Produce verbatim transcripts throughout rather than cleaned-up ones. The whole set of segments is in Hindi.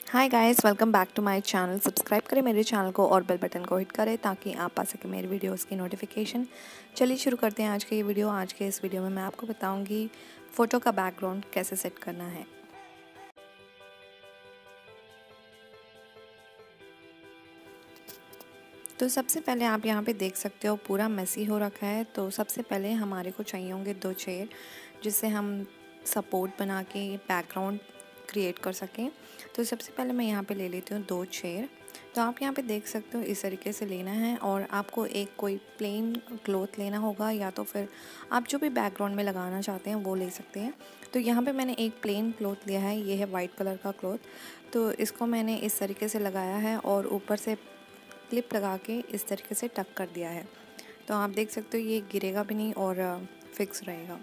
Hi guys, welcome back to my channel. Subscribe करें मेरे चैनल को और बेल बटन को हिट करें ताकि आप पा सकें मेरे वीडियोस की नोटिफिकेशन। चलिए शुरू करते हैं आज के ये वीडियो। आज के इस वीडियो में मैं आपको बताऊंगी फ़ोटो का बैकग्राउंड कैसे सेट करना है। तो सबसे पहले आप यहाँ पे देख सकते हो पूरा मेसी हो रखा है। तो सबसे पहले हमारे को चाहिए होंगे दो चेयर, जिससे हम सपोर्ट बना के बैकग्राउंड क्रिएट कर सकें। तो सबसे पहले मैं यहाँ पे ले लेती हूँ दो चेयर। तो आप यहाँ पे देख सकते हो इस तरीके से लेना है और आपको एक कोई प्लेन क्लॉथ लेना होगा, या तो फिर आप जो भी बैकग्राउंड में लगाना चाहते हैं वो ले सकते हैं। तो यहाँ पे मैंने एक प्लेन क्लॉथ लिया है, ये है वाइट कलर का क्लॉथ। तो इसको मैंने इस तरीके से लगाया है और ऊपर से क्लिप लगा के इस तरीके से टक कर दिया है। तो आप देख सकते हो ये गिरेगा भी नहीं और फिक्स रहेगा।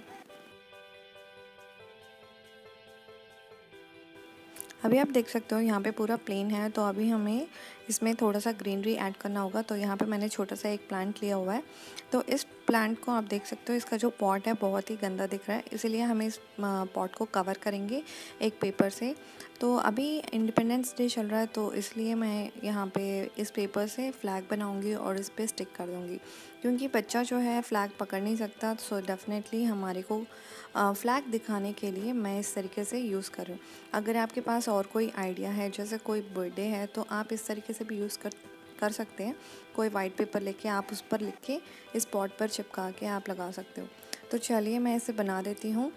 अभी आप देख सकते हो यहाँ पे पूरा प्लेन है। तो अभी हमें इसमें थोड़ा सा ग्रीनरी ऐड करना होगा। तो यहाँ पे मैंने छोटा सा एक प्लांट लिया हुआ है। तो इस प्लांट को आप देख सकते हो, इसका जो पॉट है बहुत ही गंदा दिख रहा है, इसीलिए हम इस पॉट को कवर करेंगे एक पेपर से। तो अभी इंडिपेंडेंस डे चल रहा है, तो इसलिए मैं यहाँ पे इस पेपर से फ्लैग बनाऊँगी और इस पर स्टिक कर दूँगी, क्योंकि बच्चा जो है फ्लैग पकड़ नहीं सकता। सो डेफिनेटली हमारे को फ्लैग दिखाने के लिए मैं इस तरीके से यूज़ कर रही हूँ। अगर आपके पास और कोई आइडिया है, जैसे कोई बर्थडे है, तो आप इस तरीके से भी यूज़ कर कर सकते हैं। कोई वाइट पेपर लेके आप उस पर लिख के इस पॉट पर चिपका के आप लगा सकते हो। तो चलिए मैं इसे बना देती हूँ।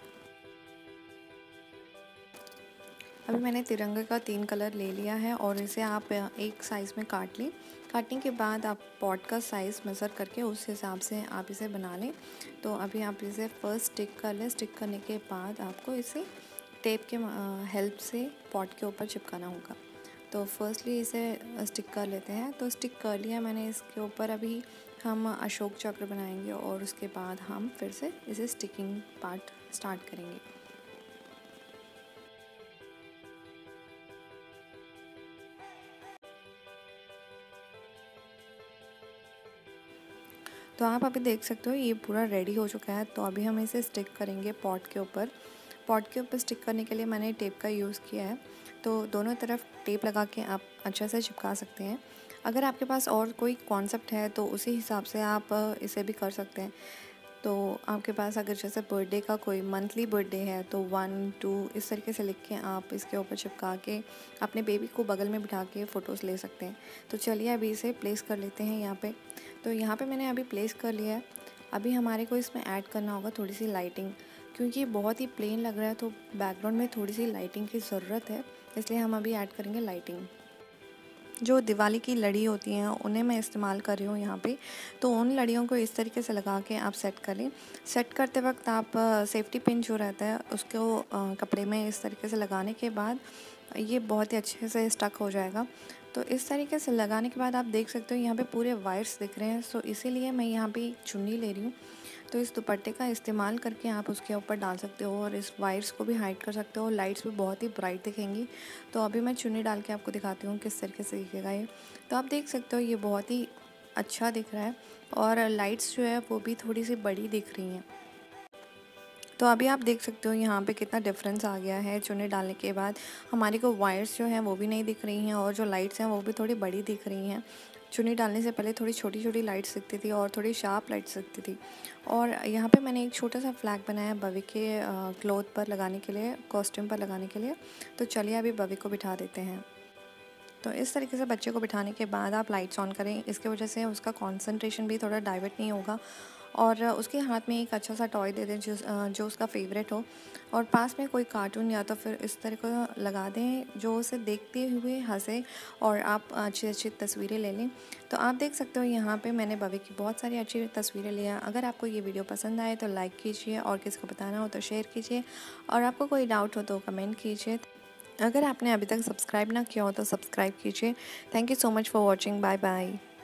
अभी मैंने तिरंगे का तीन कलर ले लिया है और इसे आप एक साइज़ में काट लें। काटने के बाद आप पॉट का साइज़ मेज़र करके उस हिसाब से आप इसे बना लें। तो अभी आप इसे फर्स्ट स्टिक कर लें। स्टिक करने के बाद आपको इसे टेप के हेल्प से पॉट के ऊपर चिपकाना होगा। तो फर्स्टली इसे स्टिक कर लेते हैं। तो स्टिक कर लिया मैंने इसके ऊपर। अभी हम अशोक चक्र बनाएंगे और उसके बाद हम फिर से इसे स्टिकिंग पार्ट स्टार्ट करेंगे। तो आप अभी देख सकते हो ये पूरा रेडी हो चुका है। तो अभी हम इसे स्टिक करेंगे पॉट के ऊपर। पॉट के ऊपर स्टिक करने के लिए मैंने टेप का यूज़ किया है। तो दोनों तरफ टेप लगा के आप अच्छे से चिपका सकते हैं। अगर आपके पास और कोई कॉन्सेप्ट है तो उसी हिसाब से आप इसे भी कर सकते हैं। तो आपके पास अगर जैसे बर्थडे का कोई मंथली बर्थडे है तो वन टू इस तरीके से लिख के आप इसके ऊपर चिपका के अपने बेबी को बगल में बिठा के फ़ोटोज़ ले सकते हैं। तो चलिए अभी इसे प्लेस कर लेते हैं यहाँ पे। तो यहाँ पे मैंने अभी प्लेस कर लिया है। अभी हमारे को इसमें ऐड करना होगा थोड़ी सी लाइटिंग, क्योंकि बहुत ही प्लेन लग रहा है तो बैकग्राउंड में थोड़ी सी लाइटिंग की ज़रूरत है, इसलिए हम अभी ऐड करेंगे लाइटिंग। जो दिवाली की लड़ी होती हैं उन्हें मैं इस्तेमाल कर रही हूँ यहाँ पे। तो उन लड़ियों को इस तरीके से लगा के आप सेट करें। सेट करते वक्त आप सेफ्टी पिन जो रहता है उसको कपड़े में इस तरीके से लगाने के बाद ये बहुत ही अच्छे से स्टक हो जाएगा। तो इस तरीके से लगाने के बाद आप देख सकते हो यहाँ पे पूरे वायर्स दिख रहे हैं। सो इसीलिए मैं यहाँ पे एक चुन्नी ले रही हूँ। तो इस दुपट्टे का इस्तेमाल करके आप उसके ऊपर डाल सकते हो और इस वायर्स को भी हाइड कर सकते हो। लाइट्स भी बहुत ही ब्राइट दिखेंगी। तो अभी मैं चुन्नी डाल के आपको दिखाती हूँ किस तरीके से दिखेगा ये। तो आप देख सकते हो ये बहुत ही अच्छा दिख रहा है और लाइट्स जो है वो भी थोड़ी सी बड़ी दिख रही हैं। तो अभी आप देख सकते हो यहाँ पे कितना डिफरेंस आ गया है। चुन्नी डालने के बाद हमारी को वायर्स जो हैं वो भी नहीं दिख रही हैं और जो लाइट्स हैं वो भी थोड़ी बड़ी दिख रही हैं। चुन्नी डालने से पहले थोड़ी छोटी छोटी लाइट्स दिखती थी और थोड़ी शार्प लाइट्स दिखती थी। और यहाँ पे मैंने एक छोटा सा फ्लैग बनाया है बवी के क्लोथ पर लगाने के लिए, कॉस्ट्यूम पर लगाने के लिए। तो चलिए अभी बवी को बिठा देते हैं। तो इस तरीके से बच्चे को बिठाने के बाद आप लाइट्स ऑन करें। इसके वजह से उसका कंसंट्रेशन भी थोड़ा डाइवर्ट नहीं होगा और उसके हाथ में एक अच्छा सा टॉय दे दें जो जो उसका फेवरेट हो, और पास में कोई कार्टून या तो फिर इस तरह को लगा दें जो उसे देखते हुए हंसे और आप अच्छी अच्छी तस्वीरें ले लें। तो आप देख सकते हो यहाँ पे मैंने बवी की बहुत सारी अच्छी तस्वीरें ली हैं। अगर आपको ये वीडियो पसंद आए तो लाइक कीजिए और किसी को बताना हो तो शेयर कीजिए, और आपको कोई डाउट हो तो कमेंट कीजिए। अगर आपने अभी तक सब्सक्राइब ना किया हो तो सब्सक्राइब कीजिए। Thank you so much for watching. Bye bye.